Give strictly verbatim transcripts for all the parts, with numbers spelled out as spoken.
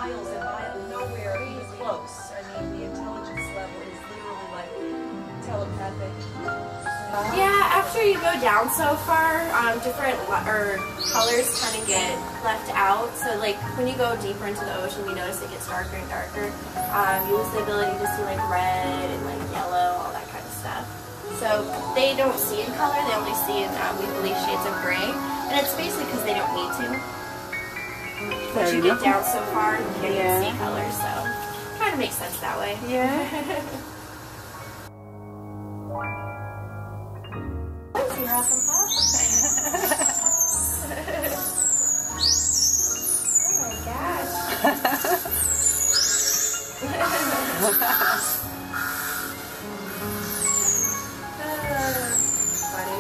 miles and miles, nowhere even close. I mean, the intelligence level is literally like telepathic. Yeah, after you go down so far, um, different or colors kind of get left out. So like when you go deeper into the ocean, you notice it gets darker and darker. Um, you lose the ability to see like red and like yellow, all that kind of stuff. So they don't see in color; they only see in, um, we believe, shades of gray, and it's basically because they don't need to. Once you get down so far, you can't yeah. see color, so it kind of makes sense that way. Yeah. You're awesome, Pop. Oh my gosh. Funny.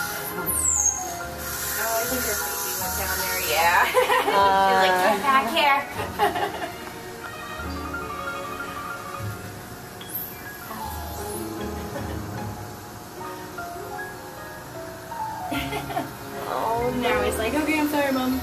Oh, I think your baby went down there, yeah. Uh, You're like, come back here. Oh, now he's like, okay, I'm sorry, Mom.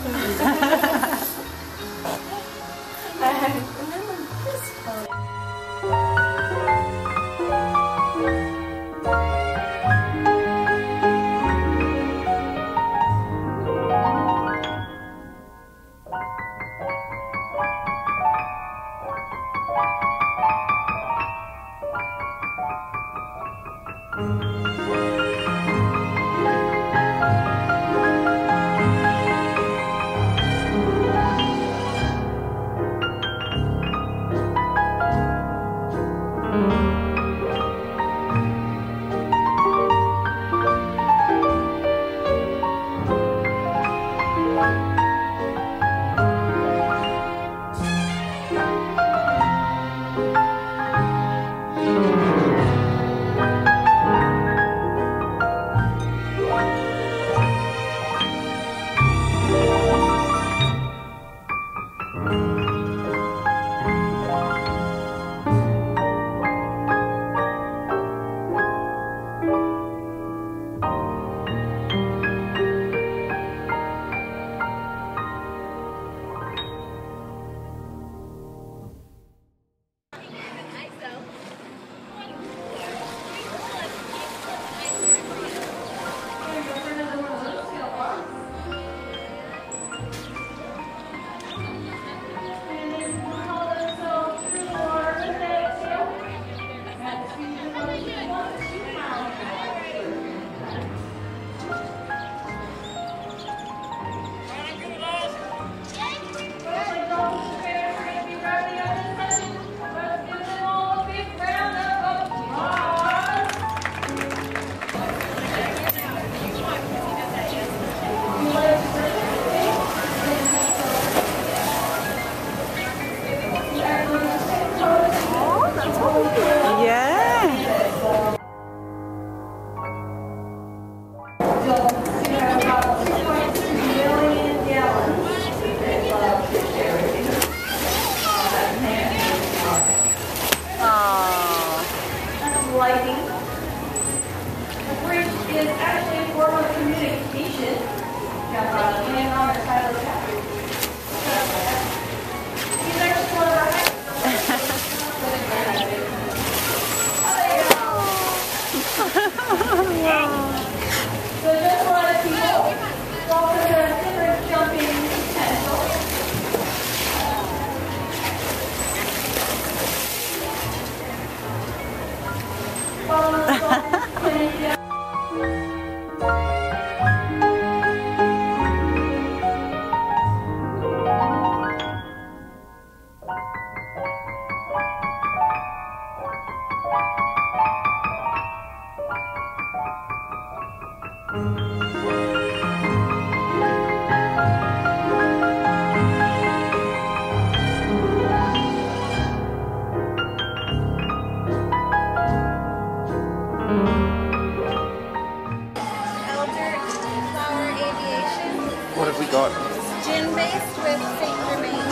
What have we got? Gin based with Saint Germain.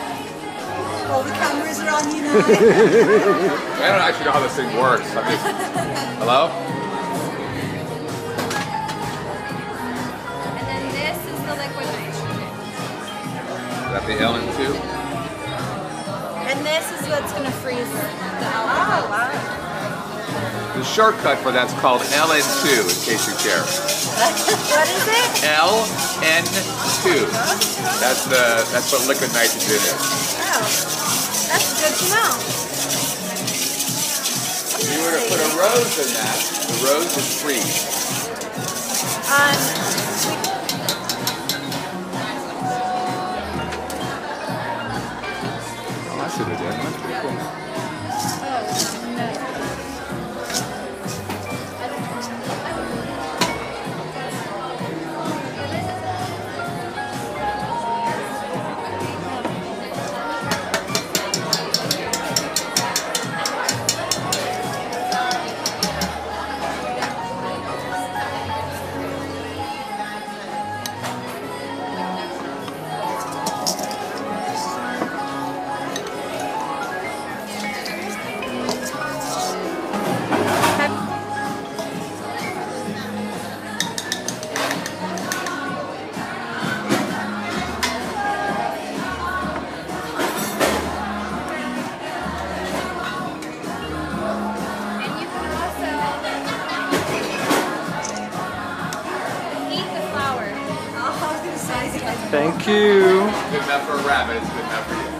All the cameras are on you now. I don't actually know how this thing works. I'm just... Hello? And then this is the liquid nitrogen. Is that the L N two? And this is what's going to freeze the alcohol. Oh, wow. The shortcut for that's called L N two, in case you care. What is it? L N two. That's the that's what liquid nitrogen is. Oh, that's good to know. If you were to put a rose in that, the rose would freeze. Um, Oh, I see what they're doing. That's pretty cool. Thank you. Good enough for a rabbit, it's good enough for you.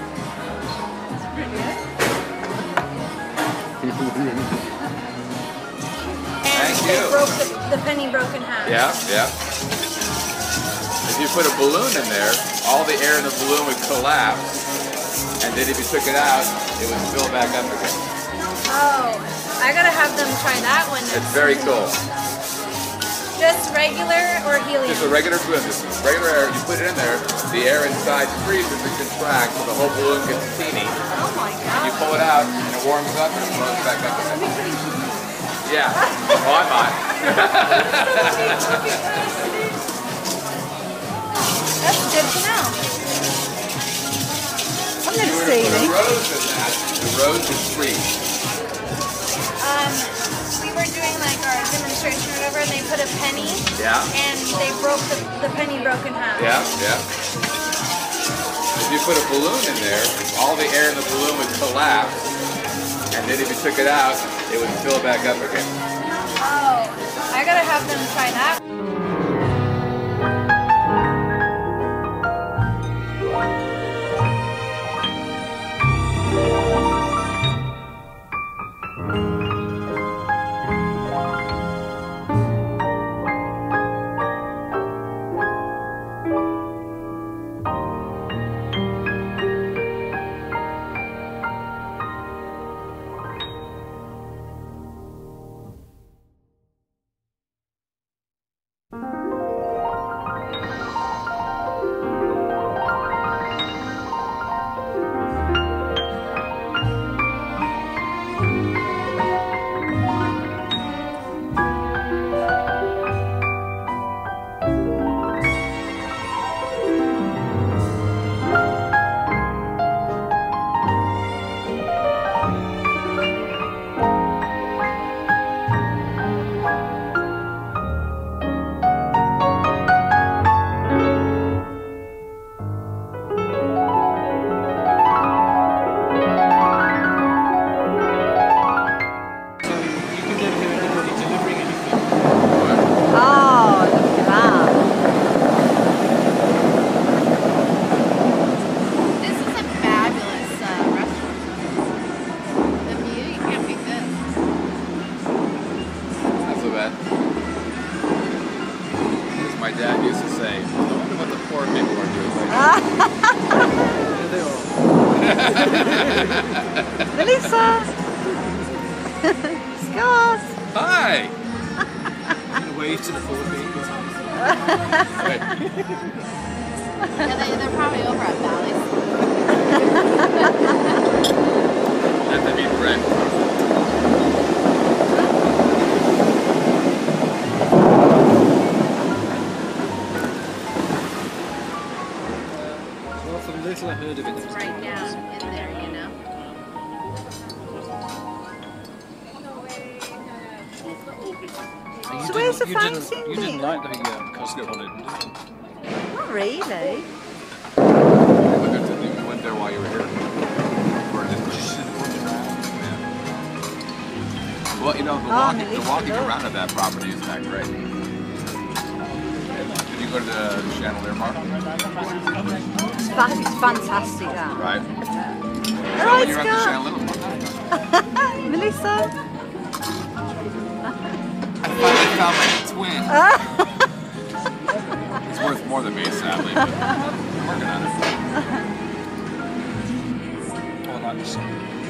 Thank they you. broke the, the penny broke in half. Yeah, yeah. If you put a balloon in there, all the air in the balloon would collapse, and then if you took it out, it would fill back up again. Oh, I gotta have them try that one. It's very cool. Just regular or helium? Just a regular balloon. Just regular air. You put it in there, the air inside freezes and contracts, so the whole balloon gets teeny. Oh my And god. you pull it out, and it warms up, and it blows back up again. Yeah. Oh, I'm not. That's good to know. I'm If you gonna were to say put a it. rose in that, the rose would freeze. Um, we were doing like our demonstration or whatever, and they put a penny. Yeah. And they broke the, the penny broke in half. Yeah, yeah. If you put a balloon in there, all the air in the balloon would collapse, and then if you took it out, it would fill back up again. Oh, I gotta have them try that. Melissa! Scott! Hi! Wave to the Philippines. Wait. Yeah, they, they're probably over at Bally's. Let them eat bread. Well, from little I heard of it. It's right down in there, you know. You So where's the didn't- you fancy didn't, you thing? didn't like the um, cosmopolitan, did you? Not really. We went there while you were here. For a day. Well, you know, the Oh, walking, Melissa, the walking look. around of that property is not great. Did you go to the Chandelier Market? It's, fa- it's fantastic, that. Right. All So right, when you're at the Scott. Chandelier Market, Melissa. I finally found my twin. It's worth more than me, sadly, but I'm working on it. Oh, I like the song.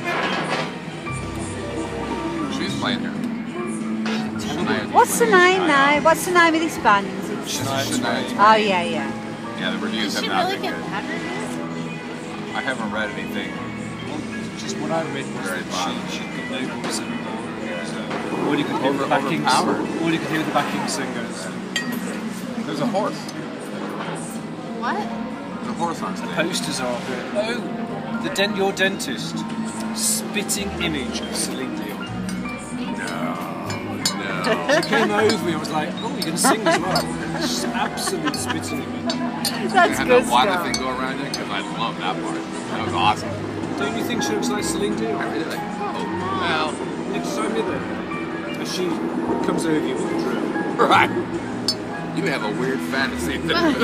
She's playing here. Shania What's the Twain. name now? What's the name of this band? Is it? Shania Shania Twain. Oh, yeah, yeah. Yeah, the reviews Did have she not really been get good. bad reviews? I haven't read anything. Well, just what I read was Very that she, she got no voice anymore. So all you could hear Over- the backing, overpowered. all you could hear the backing singers. There's a horse. What? There's a horse on stage. Posters are of it. Oh, the dent, your dentist. Spitting image of Celine Dion. No, no. She came over me. I was like, oh, you're gonna sing as well. Just absolute spitting image. You That's had good the water stuff. thing go around you because I love that part. That was awesome. Don't you think she looks like Celine Dion? I really like. Oh, well, It's so me there. As she comes over you with the drill. right. You have a weird fantasy.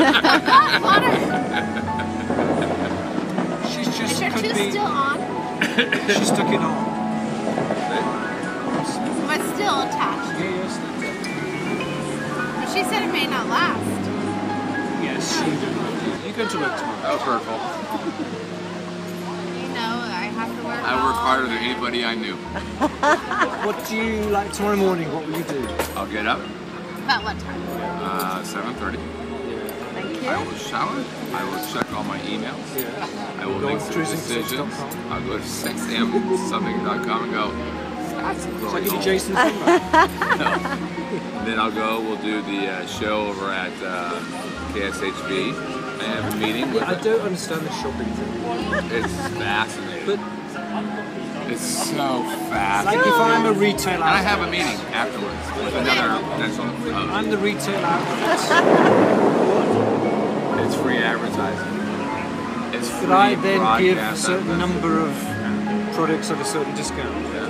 She's Is just your could tooth be. still on? She stuck it on. But still attached. Yeah, yes. But she said it may not last. Yes, she did. You going to work tomorrow? That was hurtful. You know, I have to work I work all harder than anybody I knew. What do you like tomorrow morning? What will you do? I'll get up, About what time? uh, seven thirty. Thank I you. will shower. I will check all my emails. Yeah. I will Go make on some cruising decisions. six dot com. I'll go to six m summing dot com and go, that's So I going give you home. Jason's number. No. Then I'll go, we'll do the uh, show over at uh, K S H V. I have a meeting with I don't understand the shopping thing. It's fascinating. But It's so fast. like if I'm a retail And I outlet, have a meeting afterwards with another potential host. I'm the retail outlet. It's free advertising. It's free Could I then give a broadcast certain advertising. number of products at a certain discount?